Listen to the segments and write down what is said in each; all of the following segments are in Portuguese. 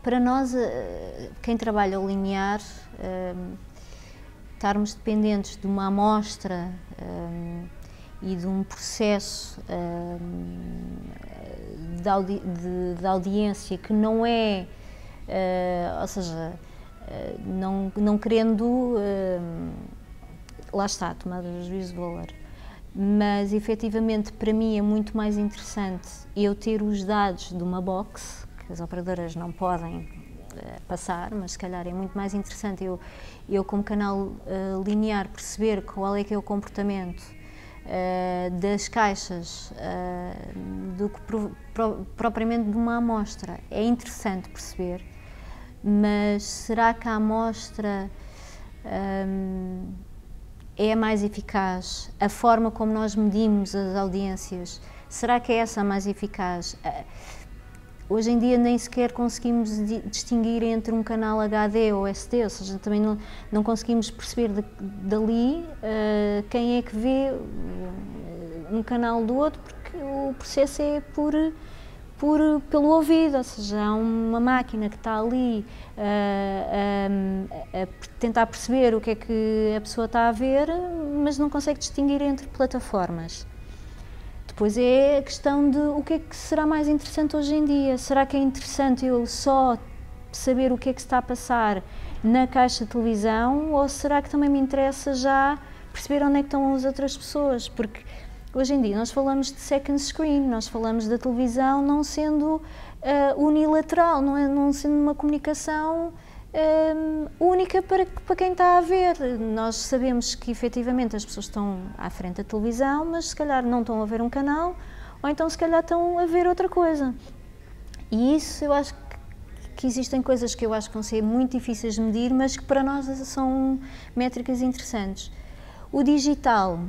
para nós, quem trabalha o linear, estarmos dependentes de uma amostra e de um processo de audiência que não é, ou seja, não querendo, lá está, tomada de juízo de valor, mas efetivamente para mim é muito mais interessante eu ter os dados de uma box, que as operadoras não podem passar, mas se calhar é muito mais interessante eu como canal linear perceber qual é que é o comportamento das caixas do que propriamente de uma amostra. É interessante perceber, mas será que a amostra é a mais eficaz? A forma como nós medimos as audiências, será que é essa a mais eficaz? Hoje em dia nem sequer conseguimos distinguir entre um canal HD ou SD, ou seja, também não conseguimos perceber dali quem é que vê um canal do outro, porque o processo é pelo ouvido, ou seja, há uma máquina que está ali a tentar perceber o que é que a pessoa está a ver, mas não consegue distinguir entre plataformas. Depois é a questão de o que é que será mais interessante hoje em dia. Será que é interessante eu só saber o que é que se está a passar na caixa de televisão, ou será que também me interessa já perceber onde é que estão as outras pessoas? Porque hoje em dia nós falamos de second screen, nós falamos da televisão não sendo unilateral, não sendo uma comunicação única para quem está a ver. Nós sabemos que efetivamente as pessoas estão à frente da televisão, mas se calhar não estão a ver um canal, ou então se calhar estão a ver outra coisa. E isso eu acho que existem coisas que eu acho que vão ser muito difíceis de medir, mas que para nós são métricas interessantes. O digital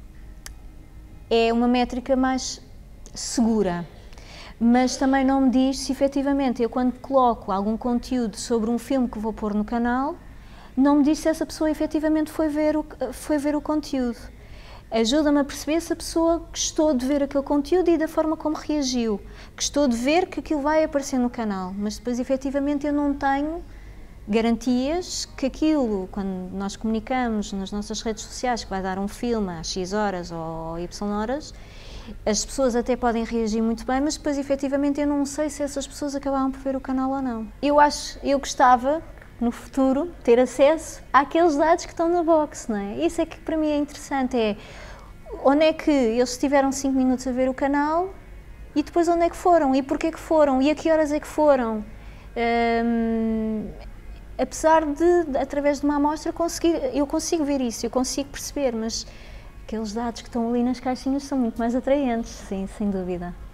é uma métrica mais segura, mas também não me diz se efetivamente eu, quando coloco algum conteúdo sobre um filme que vou pôr no canal, não me diz se essa pessoa efetivamente foi ver o conteúdo. Ajuda-me a perceber se a pessoa gostou de ver aquele conteúdo e da forma como reagiu. Gostou de ver que aquilo vai aparecer no canal, mas depois efetivamente eu não tenho garantias que aquilo, quando nós comunicamos nas nossas redes sociais que vai dar um filme às X horas ou Y horas, as pessoas até podem reagir muito bem, mas depois efetivamente eu não sei se essas pessoas acabaram por ver o canal ou não. Eu gostava, no futuro, ter acesso àqueles dados que estão na box, não é? Isso é que para mim é interessante, é onde é que eles tiveram 5 minutos a ver o canal e depois onde é que foram e porquê que foram e a que horas é que foram. Apesar de, através de uma amostra, eu consigo ver isso, eu consigo perceber, mas aqueles dados que estão ali nas caixinhas são muito mais atraentes, sim, sem dúvida.